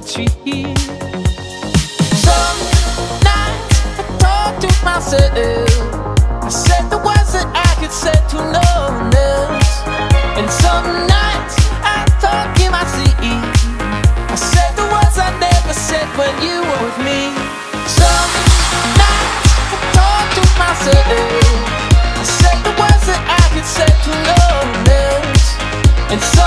poetry. Some nights I talk to myself, I said the words that I could say to no one else. And some nights I talk in my sleep, I said the words I never said when you were with me. Some nights I talk to myself, I said the words that I could say to no one else. And